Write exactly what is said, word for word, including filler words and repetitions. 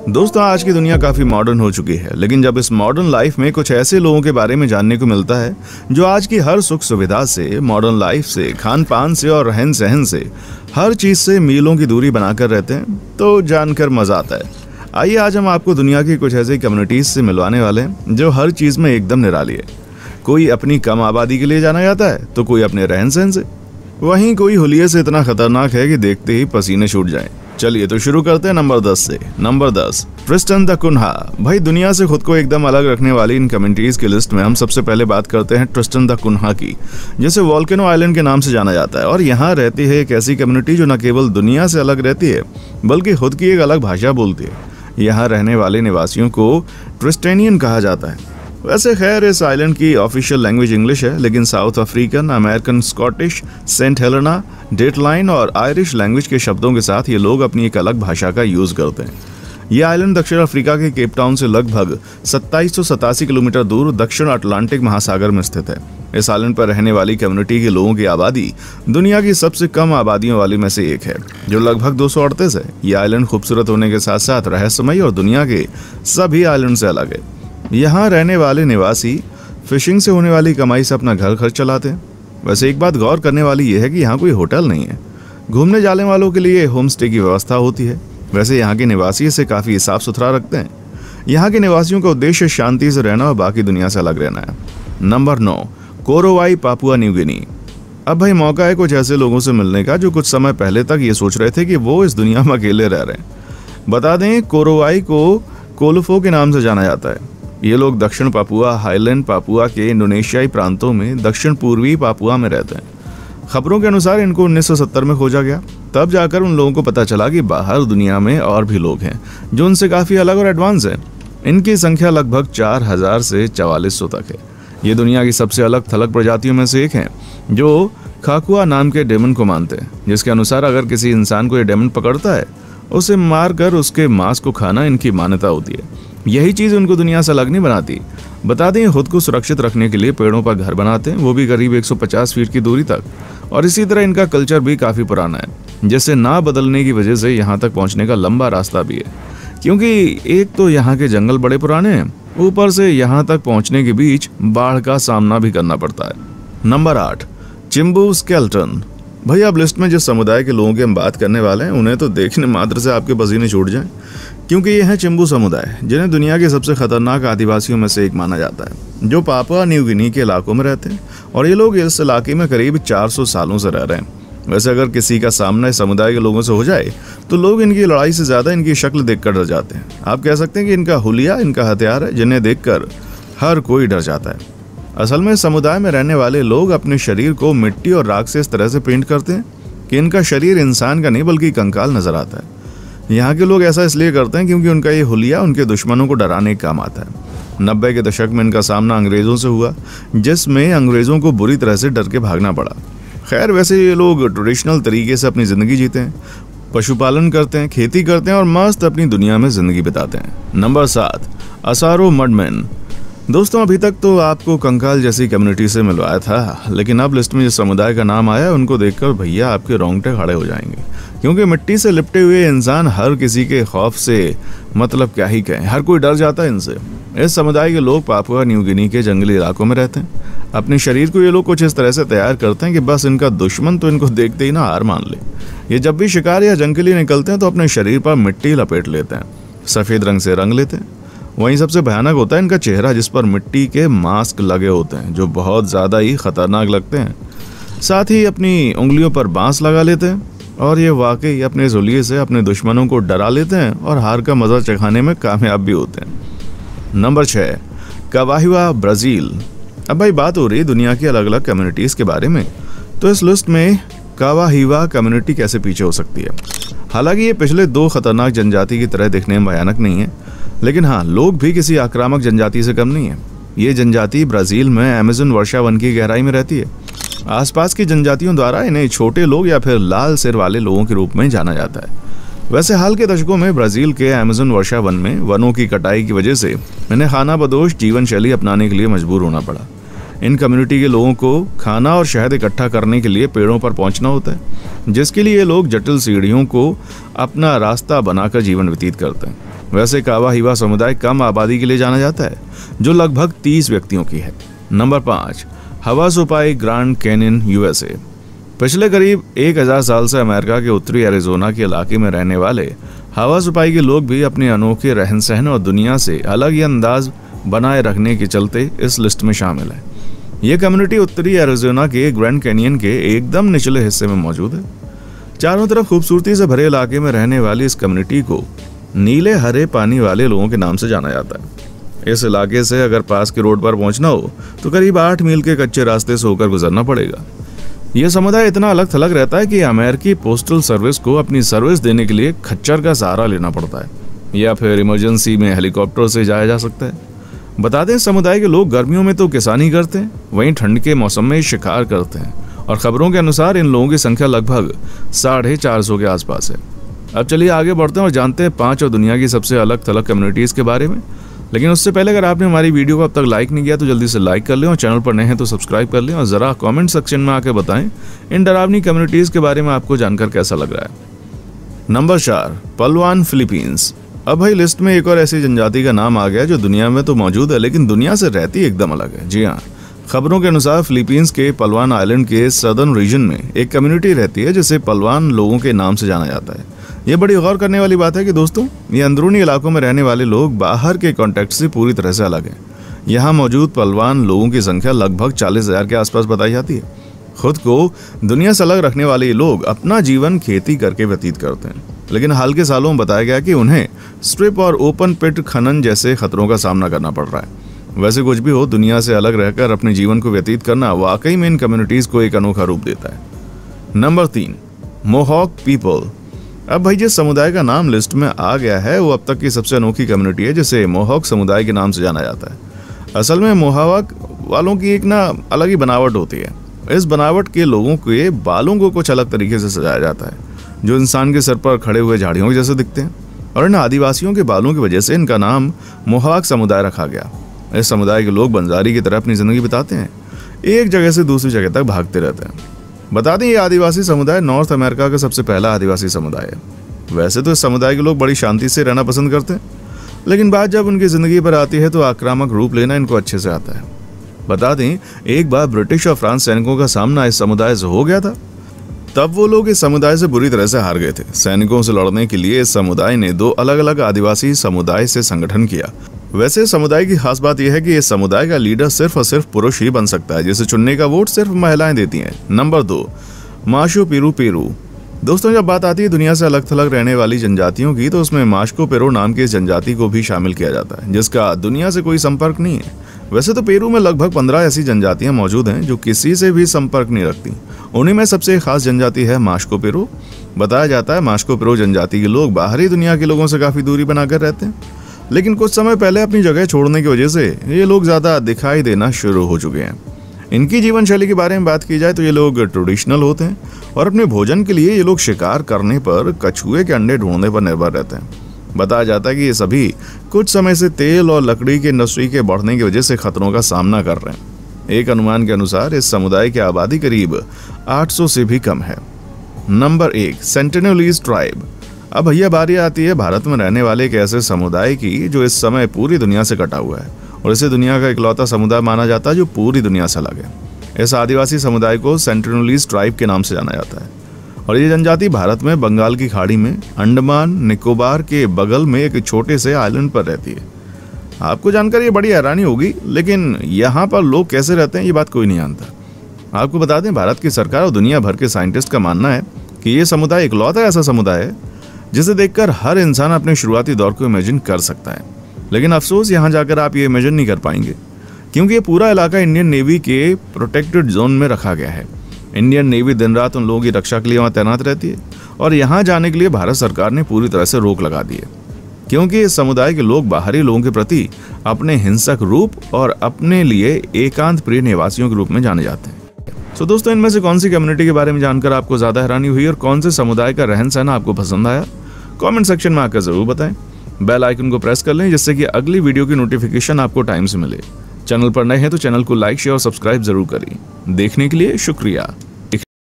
दोस्तों, आज की दुनिया काफी मॉडर्न हो चुकी है, लेकिन जब इस मॉडर्न लाइफ में कुछ ऐसे लोगों के बारे में जानने को मिलता है जो आज की हर सुख सुविधा से, मॉडर्न लाइफ से, खान पान से और रहन सहन से, हर चीज से मीलों की दूरी बनाकर रहते हैं, तो जानकर मजा आता है। आइए आज हम आपको दुनिया की कुछ ऐसी कम्युनिटीज से मिलवाने वाले हैं जो हर चीज में एकदम निराली है। कोई अपनी कम आबादी के लिए जाना जाता है तो कोई अपने रहन सहन से, वहीं कोई हुलिये से इतना खतरनाक है कि देखते ही पसीने छूट जाएं। चलिए तो शुरू करते हैं नंबर दस से। नंबर दस, ट्रिस्टन दा कुन्हा। भाई, दुनिया से खुद को एकदम अलग रखने वाली इन कम्युनिटीज की लिस्ट में हम सबसे पहले बात करते हैं ट्रिस्टन दा कुन्हा की, जिसे वोल्केनो आइलैंड के नाम से जाना जाता है। और यहाँ रहती है एक ऐसी कम्युनिटी जो न केवल दुनिया से अलग रहती है बल्कि खुद की एक अलग भाषा बोलती है। यहाँ रहने वाले निवासियों को ट्रिस्टेनियन कहा जाता है। वैसे खैर इस आइलैंड की ऑफिशियल लैंग्वेज इंग्लिश है, लेकिन South African, American, Scottish, Saint Helena, dateline और आयरिश लैंग्वेज के शब्दों के साथ ये लोग अपनी एक अलग भाषा का यूज करते हैं। ये आइलैंड दक्षिण अफ्रीका के केप टाउन से लगभग सत्ताईस सौ सतासी किलोमीटर दूर दक्षिण अटलांटिक महासागर में स्थित है। इस आइलैंड पर रहने वाली कम्युनिटी के लोगों की आबादी दुनिया की सबसे कम आबादियों वाली में से एक है, जो लगभग दो सौ अड़तीस है। ये आइलैंड खूबसूरत होने के साथ साथ रहस्यमयी और दुनिया के सभी आइलैंड से अलग है। यहाँ रहने वाले निवासी फिशिंग से होने वाली कमाई से अपना घर खर्च चलाते हैं। वैसे एक बात गौर करने वाली यह है कि यहाँ कोई होटल नहीं है। घूमने जाने वालों के लिए होम स्टे की व्यवस्था होती है। वैसे यहाँ के निवासी इसे काफ़ी साफ सुथरा रखते हैं। यहाँ के निवासियों का उद्देश्य शांति से रहना और बाकी दुनिया से अलग रहना है। नंबर नौ, कोरोवाई, पापुआ न्यू गिनी। अब भाई मौका है कुछ ऐसे लोगों से मिलने का जो कुछ समय पहले तक ये सोच रहे थे कि वो इस दुनिया में अकेले रह रहे हैं। बता दें, कोरोवाई को कोलोफो के नाम से जाना जाता है। ये लोग दक्षिण पापुआ, हाईलैंड पापुआ के इंडोनेशियाई प्रांतों में दक्षिण पूर्वी पापुआ में रहते हैं। खबरों के अनुसार इनको उन्नीस सौ सत्तर में खोजा गया। तब जाकर उन लोगों को पता चला कि बाहर दुनिया में और भी लोग हैं जो उनसे काफ़ी अलग और एडवांस हैं। इनकी संख्या लगभग चार हजार से चवालीस सौ तक है। ये दुनिया की सबसे अलग थलग प्रजातियों में से एक हैं जो खाकुआ नाम के डेमन को मानते हैं, जिसके अनुसार अगर किसी इंसान को ये डेमन पकड़ता है, उसे मारकर उसके मांस को खाना इनकी मान्यता होती है। यही चीज़ उनको दुनिया से अलग नहीं बनाती। बता दें, खुद को सुरक्षित रखने के लिए पेड़ों पर घर बनाते हैं, वो भी करीब एक सौ पचास फीट की दूरी तक। और इसी तरह इनका कल्चर भी काफ़ी पुराना है, जिससे ना बदलने की वजह से यहाँ तक पहुँचने का लंबा रास्ता भी है। क्योंकि एक तो यहाँ के जंगल बड़े पुराने हैं, ऊपर से यहाँ तक पहुँचने के बीच बाढ़ का सामना भी करना पड़ता है। नंबर आठ, चिम्बू स्केल्टन। भाई, अब लिस्ट में जिस समुदाय के लोगों की हम बात करने वाले हैं, उन्हें तो देखने मात्र से आपके पसीने छूट जाएं, क्योंकि ये है चिम्बू समुदाय, जिन्हें दुनिया के सबसे खतरनाक आदिवासियों में से एक माना जाता है, जो पापुआ न्यू गिनी के इलाकों में रहते हैं। और ये लोग इस इलाके में करीब चार सौ सालों से रह रहे हैं। वैसे अगर किसी का सामना इस समुदाय के लोगों से हो जाए तो लोग इनकी लड़ाई से ज़्यादा इनकी शक्ल देखकर डर जाते हैं। आप कह सकते हैं कि इनका हुलिया इनका हथियार है, जिन्हें देखकर हर कोई डर जाता है। असल में समुदाय में रहने वाले लोग अपने शरीर को मिट्टी और राख से इस तरह से पेंट करते हैं कि इनका शरीर इंसान का नहीं बल्कि कंकाल नजर आता है। यहाँ के लोग ऐसा इसलिए करते हैं क्योंकि उनका ये हुलिया उनके दुश्मनों को डराने का काम आता है। नब्बे के दशक में इनका सामना अंग्रेज़ों से हुआ, जिसमें अंग्रेज़ों को बुरी तरह से डर के भागना पड़ा। खैर, वैसे ये लोग ट्रेडिशनल तरीके से अपनी ज़िंदगी जीते हैं, पशुपालन करते हैं, खेती करते हैं और मस्त अपनी दुनिया में ज़िंदगी बिताते हैं। नंबर सात, असारो मडमेन। दोस्तों, अभी तक तो आपको कंकाल जैसी कम्युनिटी से मिलवाया था, लेकिन अब लिस्ट में जिस समुदाय का नाम आया उनको देखकर भैया आपके रोंगटे खड़े हो जाएंगे। क्योंकि मिट्टी से लिपटे हुए इंसान हर किसी के खौफ से, मतलब क्या ही कहें, हर कोई डर जाता है इनसे। इस समुदाय के लोग पापुआ न्यू गिनी के जंगली इलाकों में रहते हैं। अपने शरीर को ये लोग कुछ इस तरह से तैयार करते हैं कि बस इनका दुश्मन तो इनको देखते ही ना हार मान ले। ये जब भी शिकार या जंग के लिए निकलते हैं तो अपने शरीर पर मिट्टी लपेट लेते हैं, सफ़ेद रंग से रंग लेते हैं। वहीं सबसे भयानक होता है इनका चेहरा, जिस पर मिट्टी के मास्क लगे होते हैं, जो बहुत ज़्यादा ही खतरनाक लगते हैं। साथ ही अपनी उंगलियों पर बांस लगा लेते हैं और ये वाकई अपने ज़ुलिये से अपने दुश्मनों को डरा लेते हैं और हार का मज़ा चखाने में कामयाब भी होते हैं। नंबर छः, कावाहिवा, ब्राज़ील। अब भाई बात हो रही दुनिया की अलग अलग कम्युनिटीज़ के बारे में, तो इस लिस्ट में कावाहिवा कम्युनिटी कैसे पीछे हो सकती है। हालांकि ये पिछले दो खतरनाक जनजाति की तरह दिखने में भयानक नहीं है, लेकिन हाँ, लोग भी किसी आक्रामक जनजाति से कम नहीं है। ये जनजाति ब्राज़ील में अमेज़न वर्षा वन की गहराई में रहती है। आसपास की जनजातियों द्वारा इन्हें छोटे लोग या फिर लाल सिर वाले लोगों के रूप में जाना जाता है। वैसे हाल के दशकों में ब्राज़ील के अमेज़न वर्षा वन में वनों की कटाई की वजह से इन्हें खानाबदोश जीवन शैली अपनाने के लिए मजबूर होना पड़ा। इन कम्युनिटी के लोगों को खाना और शहद इकट्ठा करने के लिए पेड़ों पर पहुंचना होता है, जिसके लिए ये लोग जटिल सीढ़ियों को अपना रास्ता बनाकर जीवन व्यतीत करते हैं। वैसे कावा हिवा समुदाय कम आबादी के लिए जाना जाता है, जो लगभग तीस व्यक्तियों की है। नंबर पाँच, हवासुपाई ग्रैंड कैनियन यूएसए। पिछले करीब एक हजार साल से अमेरिका के उत्तरी एरिजोना के इलाके में रहने वाले हवासुपाई के लोग भी अपने अनोखे रहन सहन और दुनिया से अलग ही अंदाज बनाए रखने के चलते इस लिस्ट में शामिल है। ये कम्युनिटी उत्तरी एरिजोना के ग्रैंड कैनियन के एकदम निचले हिस्से में मौजूद है। चारों तरफ खूबसूरती से भरे इलाके में रहने वाली इस कम्युनिटी को नीले हरे पानी वाले लोगों के नाम से जाना जाता है। इस इलाके से अगर पास के रोड पर पहुंचना हो तो करीब आठ मील के कच्चे रास्ते से होकर गुजरना पड़ेगा। यह समुदाय इतना अलग थलग रहता है कि अमेरिकी पोस्टल सर्विस को अपनी सर्विस देने के लिए खच्चर का सहारा लेना पड़ता है या फिर इमरजेंसी में हेलीकॉप्टर से जाया जा सकता है। बता दें, समुदाय के लोग गर्मियों में तो किसानी करते हैं, वहीं ठंड के मौसम में शिकार करते हैं और खबरों के अनुसार इन लोगों की संख्या लगभग साढ़े चार सौ के आसपास है। अब चलिए आगे बढ़ते हैं और जानते हैं पांच और दुनिया की सबसे अलग थलग कम्युनिटीज़ के बारे में। लेकिन उससे पहले अगर आपने हमारी वीडियो को अब तक लाइक नहीं किया तो जल्दी से लाइक कर लें और चैनल पर नए हैं तो सब्सक्राइब कर लें और ज़रा कमेंट सेक्शन में आके बताएं इन डरावनी कम्युनिटीज़ के बारे में आपको जानकर कैसा लग रहा है। नंबर चार, पलवान फिलीपींस। अब भाई लिस्ट में एक और ऐसी जनजाति का नाम आ गया जो दुनिया में तो मौजूद है लेकिन दुनिया से रहती एकदम अलग है। जी हाँ, खबरों के अनुसार फिलीपींस के पलवान आइलैंड के सदर्न रीजन में एक कम्युनिटी रहती है जिसे पलवान लोगों के नाम से जाना जाता है। ये बड़ी गौर करने वाली बात है कि दोस्तों, ये अंदरूनी इलाकों में रहने वाले लोग बाहर के कॉन्टेक्स्ट से पूरी तरह से अलग हैं। यहाँ मौजूद पलवान लोगों की संख्या लगभग चालीस हजार के आसपास बताई जाती है। खुद को दुनिया से अलग रखने वाले ये लोग अपना जीवन खेती करके व्यतीत करते हैं, लेकिन हाल के सालों में बताया गया कि उन्हें स्ट्रिप और ओपन पिट खनन जैसे खतरों का सामना करना पड़ रहा है। वैसे कुछ भी हो, दुनिया से अलग रहकर अपने जीवन को व्यतीत करना वाकई में इन कम्युनिटीज को एक अनोखा रूप देता है। नंबर तीन, मोहॉक पीपल। अब भाई जिस समुदाय का नाम लिस्ट में आ गया है वो अब तक की सबसे अनोखी कम्युनिटी है जिसे मोहॉक समुदाय के नाम से जाना जाता है। असल में मोहॉक वालों की एक ना अलग ही बनावट होती है। इस बनावट के लोगों के बालों को कुछ अलग तरीके से सजाया जाता है जो इंसान के सर पर खड़े हुए झाड़ियों के जैसे दिखते हैं, और इन आदिवासियों के बालों की वजह से इनका नाम मोहॉक समुदाय रखा गया। इस समुदाय के लोग बंजारी की तरह अपनी जिंदगी बिताते हैं, एक जगह से दूसरी जगह तक भागते रहते हैं। बता दें, ये आदिवासी समुदाय नॉर्थ अमेरिका का सबसे पहला आदिवासी समुदाय है। वैसे तो इस समुदाय के लोग बड़ी शांति से रहना पसंद करते हैं, लेकिन बात जब उनकी जिंदगी पर आती है तो आक्रामक रूप लेना इनको अच्छे से आता है। बता दें, एक बार ब्रिटिश और फ्रांस सैनिकों का सामना इस समुदाय से हो गया था, तब वो लोग इस समुदाय से बुरी तरह से हार गए थे। सैनिकों से लड़ने के लिए इस समुदाय ने दो अलग अलग आदिवासी समुदाय से संगठन किया। वैसे समुदाय की खास बात यह है कि इस समुदाय का लीडर सिर्फ और सिर्फ पुरुष ही बन सकता है, जिसे चुनने का वोट सिर्फ महिलाएं देती हैं। नंबर दो, माशो पिरू पेरू। दोस्तों, जब बात आती है दुनिया से अलग थलग रहने वाली जनजातियों की तो उसमें माश्को पेरू नाम की इस जनजाति को भी शामिल किया जाता है, जिसका दुनिया से कोई संपर्क नहीं है। वैसे तो पेरू में लगभग पंद्रह ऐसी जनजातियां मौजूद हैं जो किसी से भी संपर्क नहीं रखती। उन्हीं में सबसे खास जनजाति है माश्को पेरू। बताया जाता है माश्को पेरू जनजाति के लोग बाहरी दुनिया के लोगों से काफी दूरी बनाकर रहते हैं, लेकिन कुछ समय पहले अपनी जगह छोड़ने की वजह से ये लोग ज्यादा दिखाई देना शुरू हो चुके हैं। इनकी जीवन शैली के बारे में बात की जाए तो ये लोग ट्रेडिशनल होते हैं और अपने भोजन के लिए ये लोग शिकार करने पर कछुए के अंडे ढूंढने पर निर्भर रहते हैं। बताया जाता है कि ये सभी कुछ समय से तेल और लकड़ी की इंडस्ट्री के बढ़ने की वजह से खतरों का सामना कर रहे हैं। एक अनुमान के अनुसार इस समुदाय की आबादी करीब आठ सौ से भी कम है। नंबर एक, सेंटिनलीज ट्राइब। अब भैया बारी आती है भारत में रहने वाले एक ऐसे समुदाय की जो इस समय पूरी दुनिया से कटा हुआ है और इसे दुनिया का इकलौता समुदाय माना जाता है जो पूरी दुनिया से अलग है। इस आदिवासी समुदाय को सेंटिनलीज ट्राइब के नाम से जाना जाता है और ये जनजाति भारत में बंगाल की खाड़ी में अंडमान निकोबार के बगल में एक छोटे से आइलैंड पर रहती है। आपको जानकर ये बड़ी हैरानी होगी, लेकिन यहाँ पर लोग कैसे रहते हैं ये बात कोई नहीं जानता। आपको बता दें, भारत की सरकार और दुनिया भर के साइंटिस्ट का मानना है कि ये समुदाय इकलौता ऐसा समुदाय है जिसे देखकर हर इंसान अपने शुरुआती दौर को इमेजिन कर सकता है। लेकिन अफसोस, यहाँ जाकर आप ये इमेजिन नहीं कर पाएंगे क्योंकि ये पूरा इलाका इंडियन नेवी के प्रोटेक्टेड जोन में रखा गया है। इंडियन नेवी दिन रात उन लोगों की रक्षा के लिए वहाँ तैनात रहती है और यहाँ जाने के लिए भारत सरकार ने पूरी तरह से रोक लगा दी है क्योंकि इस समुदाय के लोग बाहरी लोगों के प्रति अपने हिंसक रूप और अपने लिए एकांत प्रिय निवासियों के रूप में जाने जाते हैं। सो दोस्तों, इनमें से कौन सी कम्युनिटी के बारे में जानकर आपको ज्यादा हैरानी हुई और कौन से समुदाय का रहन सहन आपको पसंद आया, कमेंट सेक्शन में आकर जरूर बताएं। बेल आइकन को प्रेस कर लें जिससे कि अगली वीडियो की नोटिफिकेशन आपको टाइम से मिले। चैनल पर नए हैं तो चैनल को लाइक शेयर और सब्सक्राइब जरूर करें। देखने के लिए शुक्रिया।